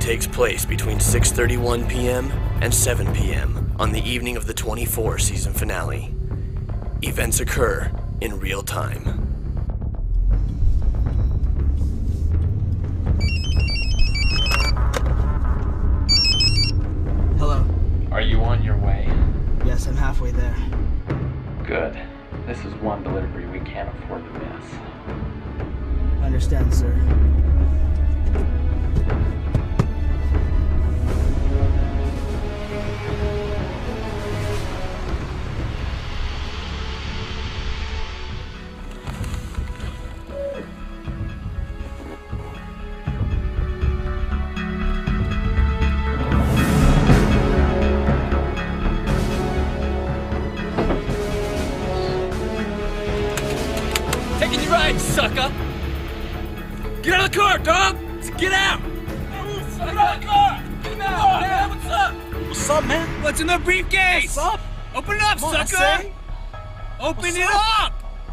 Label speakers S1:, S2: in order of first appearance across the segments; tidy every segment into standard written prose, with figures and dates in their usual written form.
S1: takes place between 6:31 p.m. and 7 p.m. on the evening of the 24 season finale. Events occur in real time.
S2: Hello.
S3: Are you on your way?
S2: Yes, I'm halfway there.
S3: Good. This is one delivery we can't afford to miss.
S2: I understand, sir.
S4: Taking you right, sucker! Get out of the car, dog! Get out! Get out of the car! Get out, man! What's up?
S5: What's up, man?
S4: What's in the briefcase?
S5: What's up?
S4: Open it up,
S5: Come on,
S4: sucker! Open
S5: What's
S4: it up?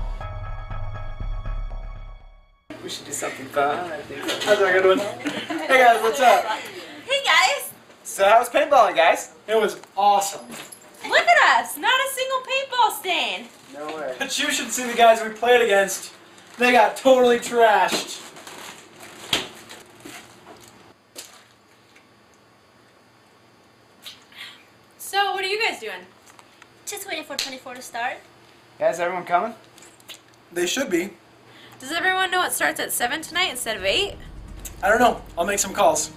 S5: We should do something fun, I think. How's that good one? Hey guys, what's up?
S6: Hey guys!
S5: So how was paintballing, guys? It was awesome.
S6: Look at us! Not a single paintball stain!
S5: No way. But you should see the guys we played against. They got totally trashed.
S6: So, what are you guys doing? Just waiting for 24 to start.
S5: Guys, everyone coming? They should be.
S6: Does everyone know it starts at 7 tonight instead of 8?
S5: I don't know. I'll make some calls.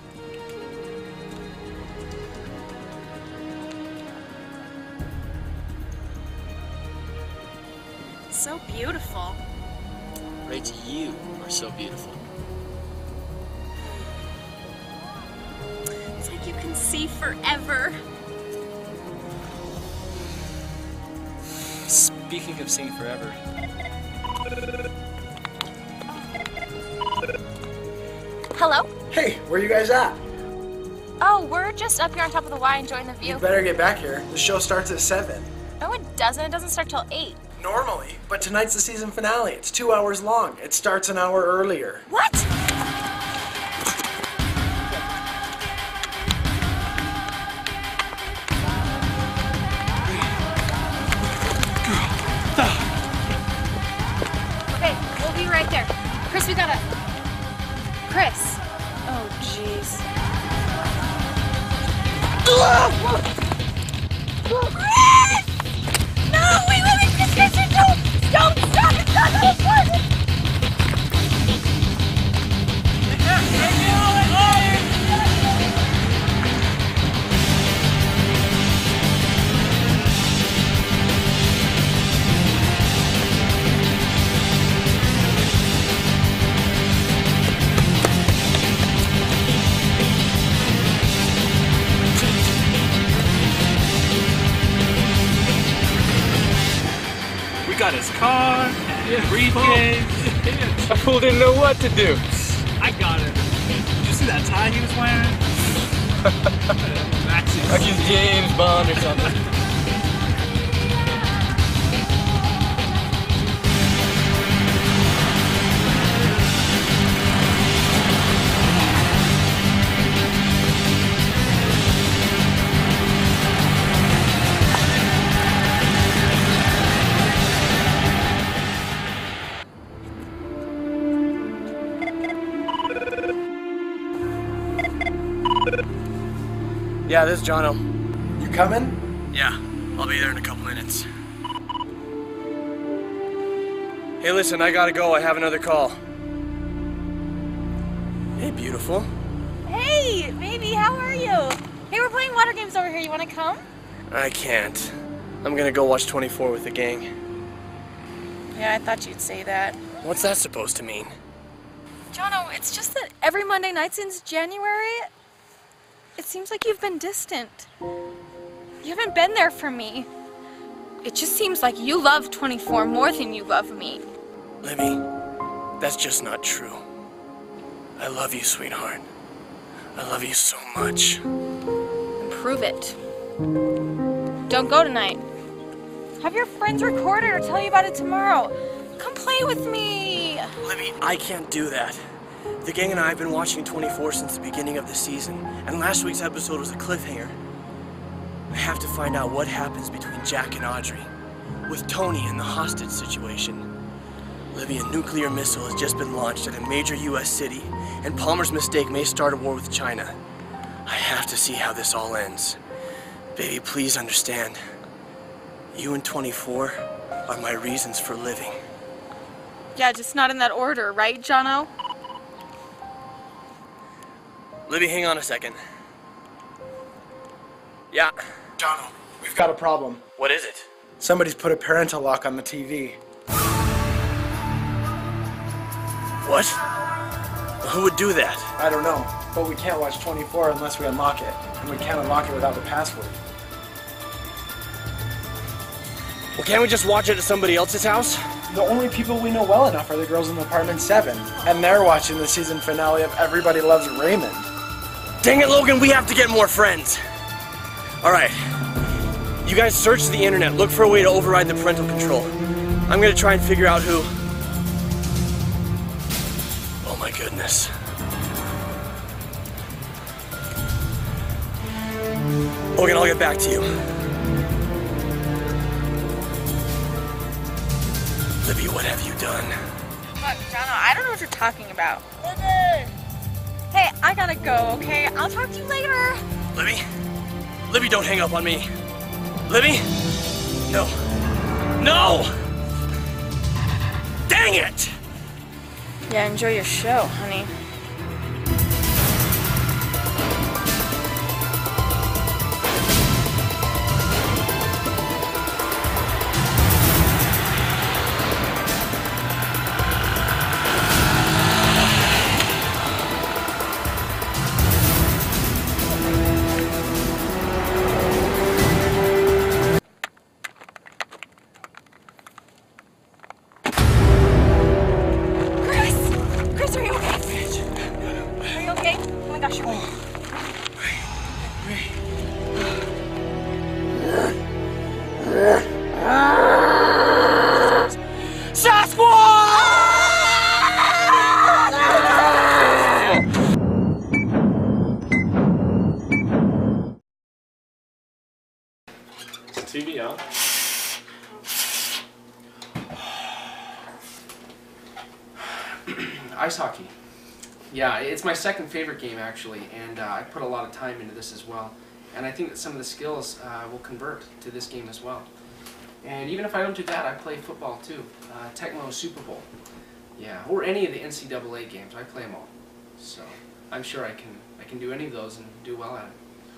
S6: So beautiful.
S4: Rachel, you are so beautiful.
S6: It's like you can see forever.
S4: Speaking of seeing forever.
S7: Hello?
S5: Hey, where you guys at?
S7: Oh, we're just up here on top of the Y enjoying the view.
S5: You better get back here. The show starts at 7.
S7: No, it doesn't. It doesn't start till 8.
S5: Normally, but tonight's the season finale. It's 2 hours long. It starts an hour earlier.
S7: What? Okay, we'll be right there. Chris, we gotta... Chris. Oh, jeez. Chris! No, wait, Chris, don't stop, it's not important.
S4: Got his car, briefcase.
S3: A fool didn't know what to do.
S4: I got it. Did you see that tie he was wearing? Maxie's.
S3: Like he's James Bond or something.
S1: Yeah, this is Jono.
S5: You coming?
S1: Yeah, I'll be there in a couple minutes. Hey, listen, I gotta go. I have another call. Hey, beautiful.
S7: Hey, baby, how are you? Hey, we're playing water games over here. You want to come?
S1: I can't. I'm gonna go watch 24 with the gang.
S7: Yeah, I thought you'd say that.
S1: What's that supposed to mean?
S7: Jono, it's just that every Monday night since January, it seems like you've been distant. You haven't been there for me. It just seems like you love 24 more than you love me.
S1: Libby, that's just not true. I love you, sweetheart. I love you so much.
S7: Prove it. Don't go tonight. Have your friends record it or tell you about it tomorrow. Come play with me.
S1: Libby, I can't do that. The gang and I have been watching 24 since the beginning of the season, and last week's episode was a cliffhanger. I have to find out what happens between Jack and Audrey, with Tony and the hostage situation. Libby, a nuclear missile has just been launched at a major U.S. city, and Palmer's mistake may start a war with China. I have to see how this all ends. Baby, please understand. You and 24 are my reasons for living.
S7: Yeah, just not in that order, right, Jono?
S1: Libby, hang on a second. Yeah.
S2: Jono, we've got a problem.
S1: What is it?
S2: Somebody's put a parental lock on the TV.
S1: What? Who would do that?
S2: I don't know, but we can't watch 24 unless we unlock it. And we can't unlock it without the password.
S1: Well, can't we just watch it at somebody else's house?
S2: The only people we know well enough are the girls in apartment 7. And they're watching the season finale of Everybody Loves Raymond.
S1: Dang it, Logan, we have to get more friends. All right. You guys search the internet, look for a way to override the parental control. I'm gonna try and figure out who... Oh my goodness. Logan, I'll get back to you. Libby, what have you done?
S7: Look, Jono, I don't know what you're talking about. Hey, I gotta go, okay? I'll talk to you later.
S1: Libby? Libby, don't hang up on me. Libby? No. No! Dang it!
S7: Yeah, enjoy your show, honey.
S8: TV on. Ice hockey. Yeah, it's my second favorite game actually, and I put a lot of time into this as well. And I think that some of the skills will convert to this game as well. And even if I don't do that, I play football too. Tecmo Super Bowl. Yeah, or any of the NCAA games. I play them all. So I'm sure I can do any of those and do well at it.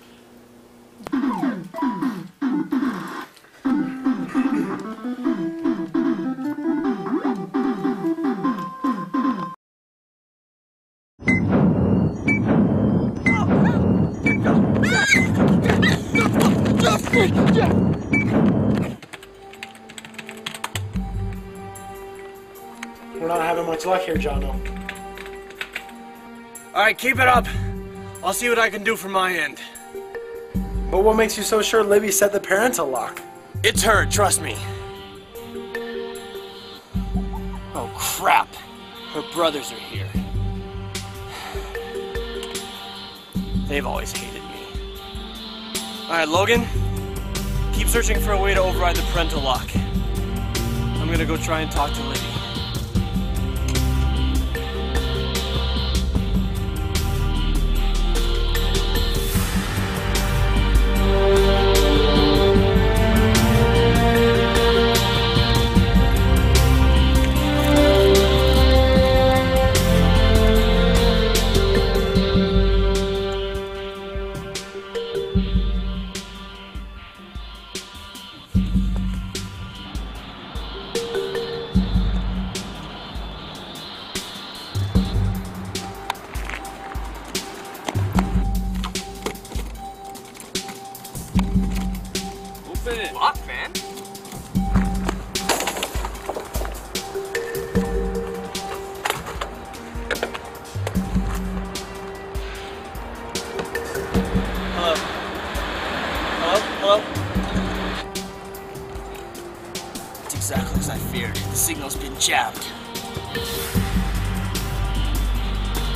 S2: We're not having much luck here, Jono.
S1: Alright, keep it up. I'll see what I can do from my end.
S2: But what makes you so sure Libby set the parental lock?
S1: It's her, trust me. Oh crap. Her brothers are here. They've always hated me. Alright, Logan. Keep searching for a way to override the parental lock. I'm gonna go try and talk to Libby.
S4: Lock, man.
S1: Hello? Hello? Hello? It's exactly as I feared. The signal's been jabbed.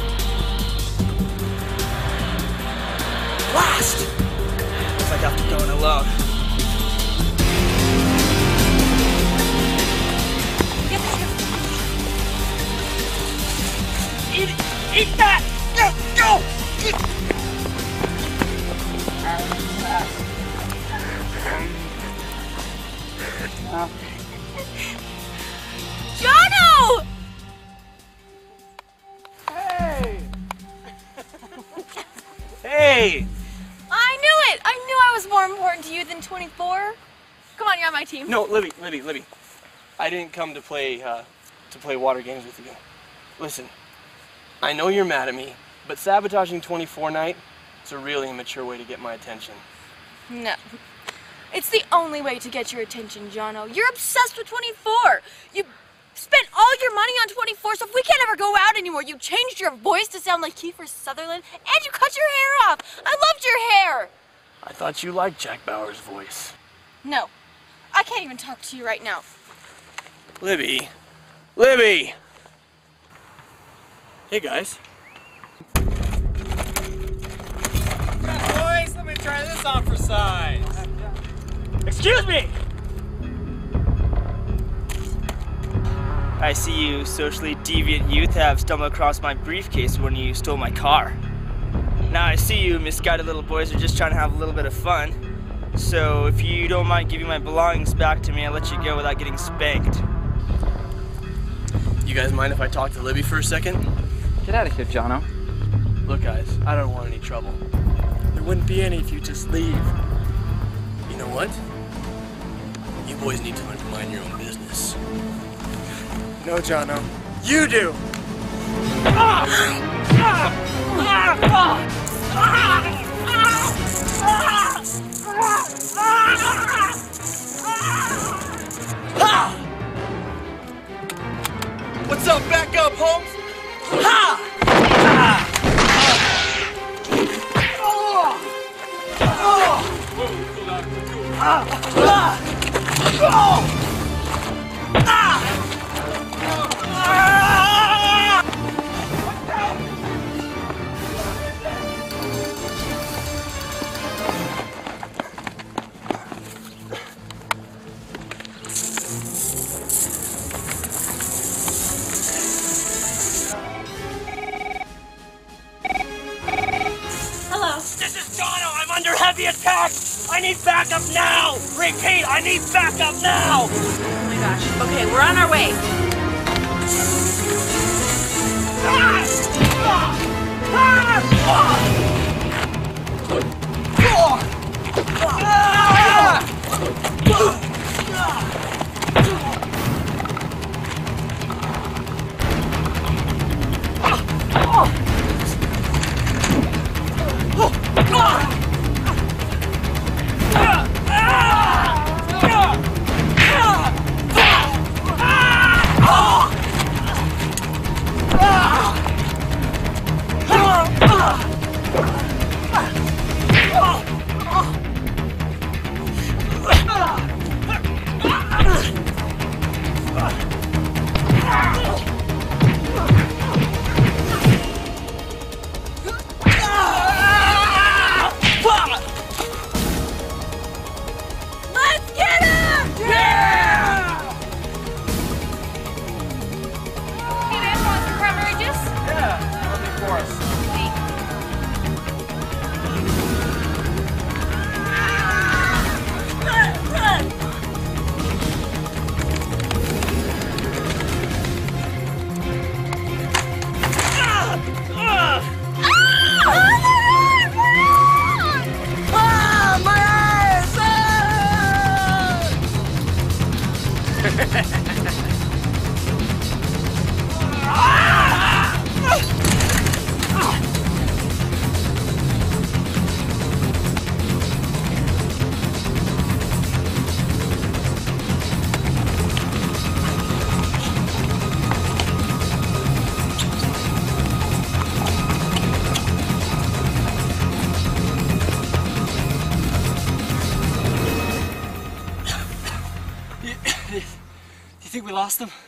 S1: last! If I have to go in alone. Eat that! Go! Go!
S7: Jono!
S1: Hey! Hey!
S7: I knew it! I knew I was more important to you than 24. Come on, you're on my team.
S1: No, Libby. I didn't come to play water games with you. Listen, I know you're mad at me, but sabotaging 24 night is a really immature way to get my attention.
S7: No. It's the only way to get your attention, Jono. You're obsessed with 24. You spent all your money on 24, so if we can't ever go out anymore, you changed your voice to sound like Kiefer Sutherland, and you cut your hair off. I loved your hair.
S1: I thought you liked Jack Bauer's voice.
S7: No. I can't even talk to you right now.
S1: Libby! Libby! Hey guys.
S4: Boys, let me try this on for size.
S1: Excuse me! I see you socially deviant youth have stumbled across my briefcase when you stole my car. Now I see you misguided little boys are just trying to have a little bit of fun. So if you don't mind giving my belongings back to me, I'll let you go without getting spanked. You guys mind if I talk to Libby for a second?
S3: Get out of here, Jono.
S1: Look guys, I don't want any trouble. There wouldn't be any if you just leave. You know what? You boys need to learn to mind your own business.
S2: No, Jono. You do!
S1: What's up? Back up, Holmes! Ha! This is Jono! I'm under heavy attack! I need backup now! Repeat, I need backup now!
S6: Oh my gosh. Okay, we're on our way.
S1: You think we lost them?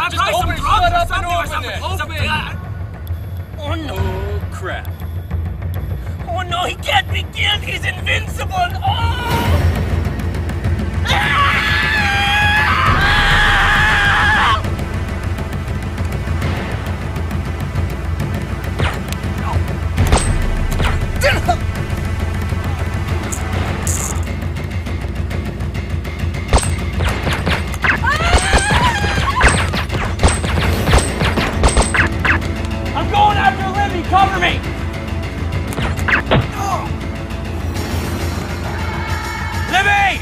S4: Just open it, shut up and open it. Open it.
S1: Oh no, crap. Oh no, he can't begin! He's invincible! Oh! I'm going after Libby! Cover me! Libby!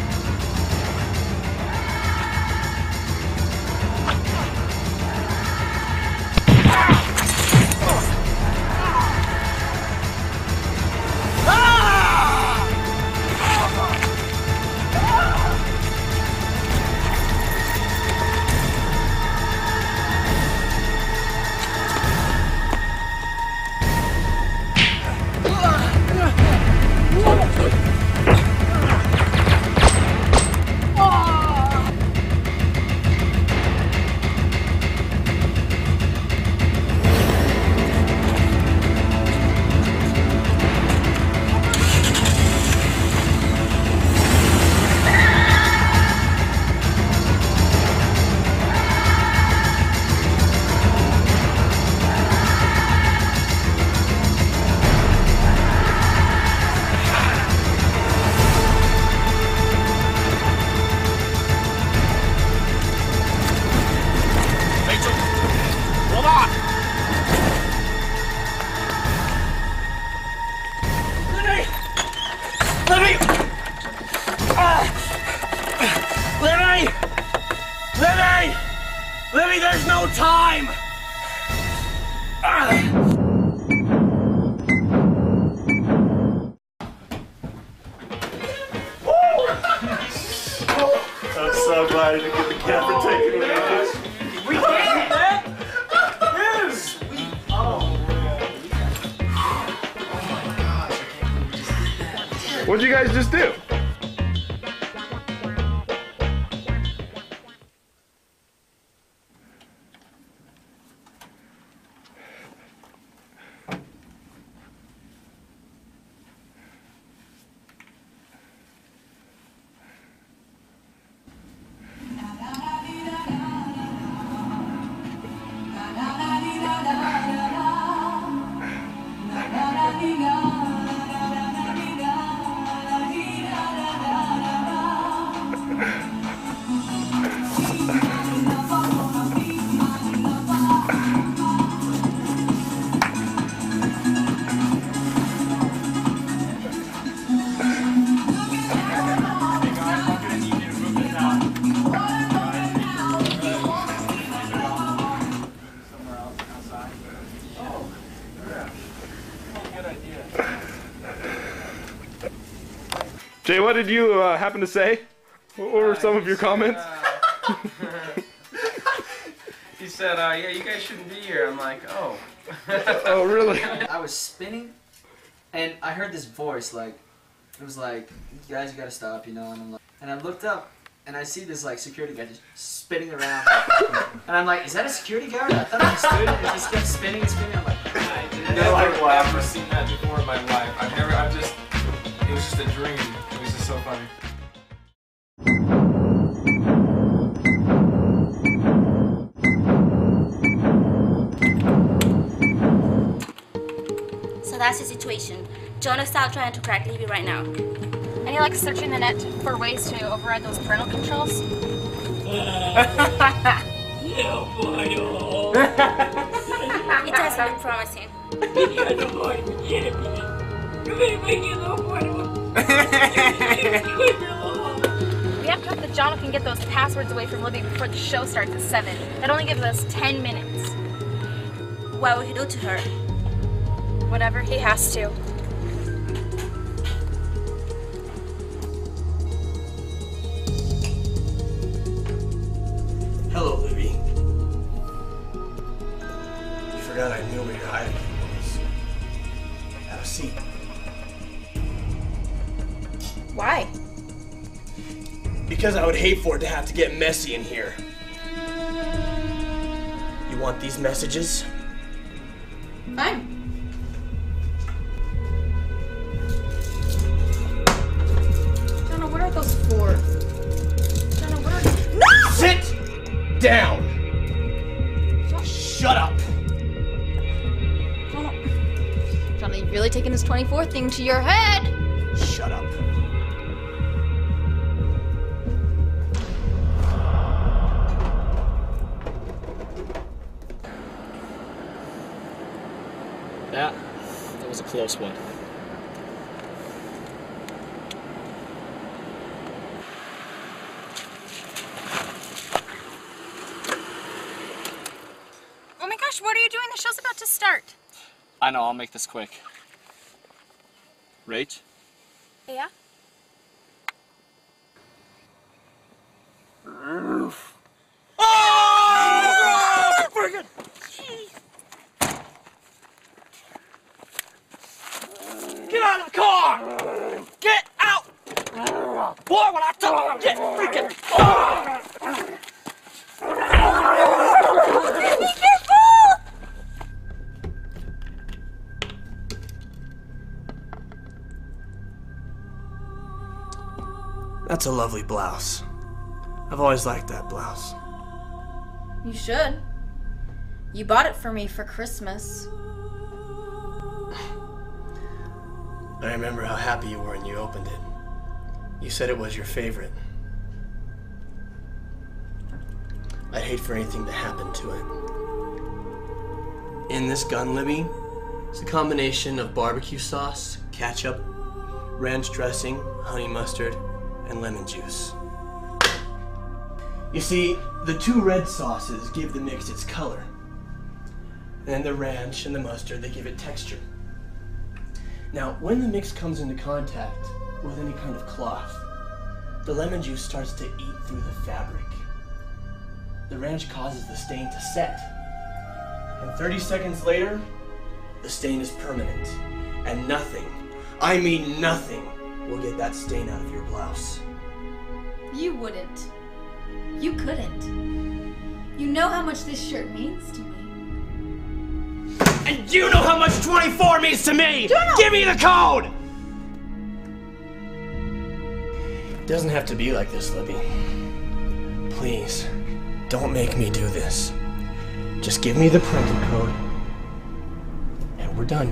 S1: Libby, there's no time!
S9: I'm so glad I didn't get the camera taken away.
S1: We did it!
S9: Yes! What'd you guys just do? Jay, what did you happen to say? What were some of your comments?
S8: He said, yeah, you guys shouldn't be here. I'm like, oh.
S9: Oh, really?
S5: I was spinning, and I heard this voice, like, it was like, guys, you gotta stop, you know, and I'm like, and I looked up, and I see this, like, security guy just spinning around, and I'm like, is that a security guard? I thought it was a student, and it just kept spinning and spinning. I'm like,
S3: I've never seen that before in my life. It was just a dream. It was just so funny.
S6: So that's the situation. Jonah's out trying to crack Libby right now.
S7: And he likes searching the net for ways to override those parental controls.
S6: It doesn't look promising.
S7: We have to hope that Jonah can get those passwords away from Libby before the show starts at 7. That only gives us 10 minutes.
S6: What will he do to her?
S7: Whatever he has to.
S1: Hello, Libby. You forgot I knew where your hiding was. Have a seat.
S7: Why?
S1: Because I would hate for it to have to get messy in here. want these messages?
S7: Fine. Jonah, what are those for? Jonah, what are those? No!
S1: Sit down! Shut up!
S7: Jonah, you've really taken this 24 thing to your head.
S1: Shut up.
S10: That was a close one.
S7: Oh my gosh, what are you doing? The show's about to start.
S10: I know, I'll make this quick. Rach?
S7: Yeah?
S4: Get out of the car! Get out! Boy, when I tell you, get freaking...
S7: Be careful!
S1: That's a lovely blouse. I've always liked that blouse.
S7: You should. You bought it for me for Christmas.
S1: I remember how happy you were when you opened it. You said it was your favorite. I'd hate for anything to happen to it. In this gun, Libby, it's a combination of barbecue sauce, ketchup, ranch dressing, honey mustard, and lemon juice. You see, the two red sauces give the mix its color. And then the ranch and the mustard, they give it texture. Now, when the mix comes into contact with any kind of cloth, the lemon juice starts to eat through the fabric. The ranch causes the stain to set. And 30 seconds later, the stain is permanent. And nothing, I mean nothing, will get that stain out of your blouse.
S7: You wouldn't. You couldn't. You know how much this shirt means to me.
S1: And you know how much 24 means to me!
S7: Donald!
S1: Give me the code! It doesn't have to be like this, Libby. Please, don't make me do this. Just give me the printed code, and we're done.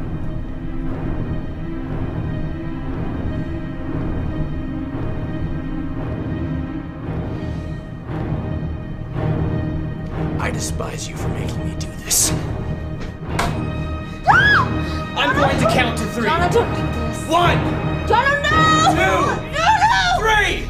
S1: I despise you for making me do this. I'm going to count to 3.
S7: Jonah, don't do this.
S1: 1,
S7: Jonah, no!
S1: 2,
S7: No!
S1: 3!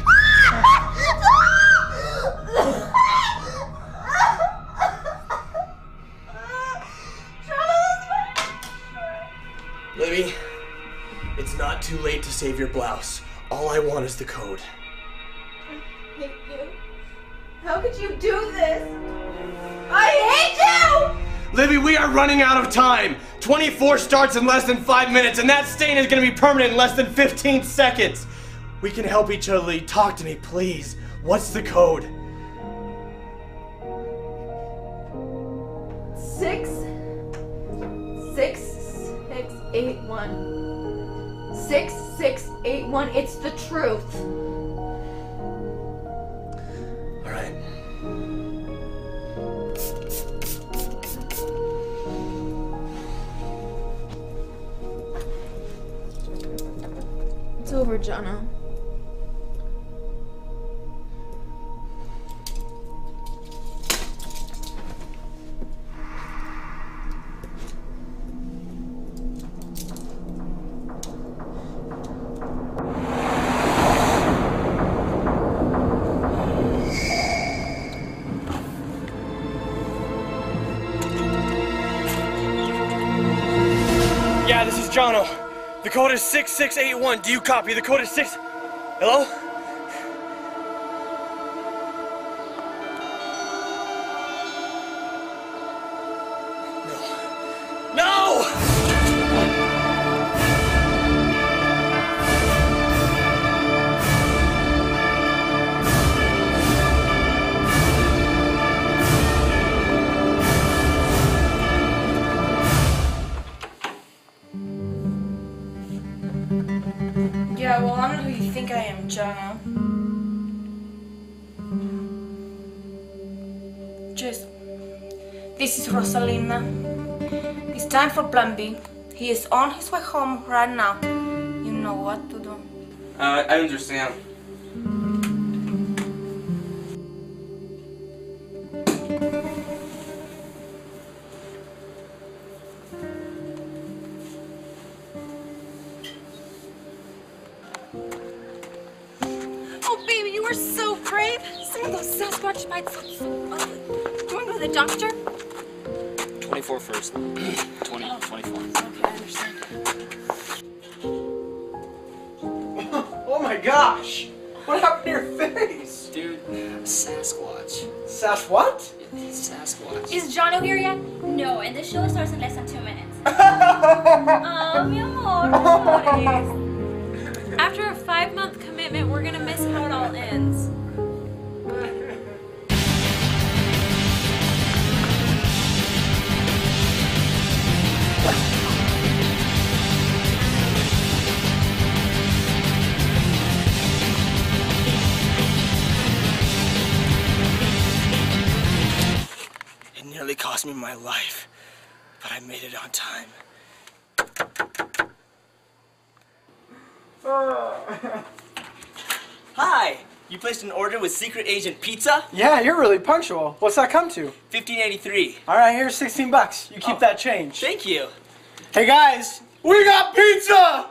S1: Libby, it's not too late to save your blouse. All I want is the code.
S7: I hate you. How could you do this? I hate you!
S1: Libby, we are running out of time. 24 starts in less than 5 minutes, and that stain is going to be permanent in less than 15 seconds. We can help each other. Talk to me, please. What's the code?
S7: 6 6 6 8 1 6 6 8 1. It's the truth.
S1: All right.
S7: It's over, Jonah.
S1: Yeah, this is Jono. The code is 6681. Do you copy? The code is 6... Hello? No. No!
S7: Yeah, well, I'm not who you think I am, Jono. Just, this is Rosalina. It's time for Plan B. He is on his way home right now. You know what to do.
S4: I understand.
S7: Oh, baby, you are so brave. Some of those Sasquatch bites look so ugly. Do you want to go to the doctor?
S10: 24 first. 20, 24.
S7: Okay, I understand.
S2: Oh my gosh! What happened to your face?
S10: Dude, Sasquatch.
S2: Sass what?
S10: Sasquatch.
S7: Is Jono here yet?
S6: No, and the show starts in less than 2 minutes. Mi amor, no llores.
S7: After a 5-month commitment, we're gonna miss how it all ends.
S1: It nearly cost me my life, but I made it on time. Hi! You placed an order with Secret Agent Pizza?
S2: Yeah, you're really punctual. What's that come to?
S1: $15.83.
S2: Alright, here's 16 bucks. You keep that change.
S1: Thank you.
S2: Hey guys, we got pizza!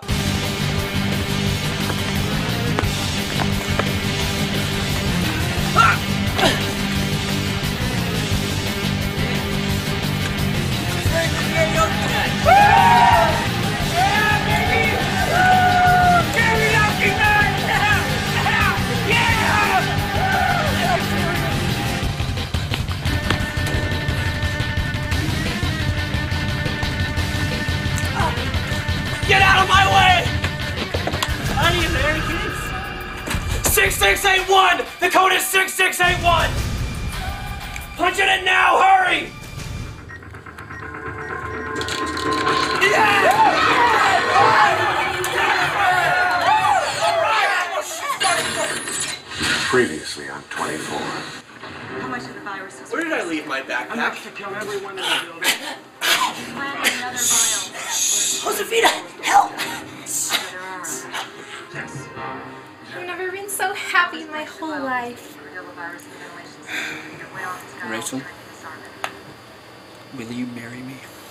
S1: Get out of my way! Are you there, kids? 6681! The code is 6681! Punch it in now, hurry!
S11: Previously on 24.
S12: How much of the virus is
S1: Where did I leave my backpack?
S12: enough to kill everyone in the building? Planting another vial.
S1: Josefina, help!
S7: I've never been so happy in my whole life.
S10: Rachel, will you marry me?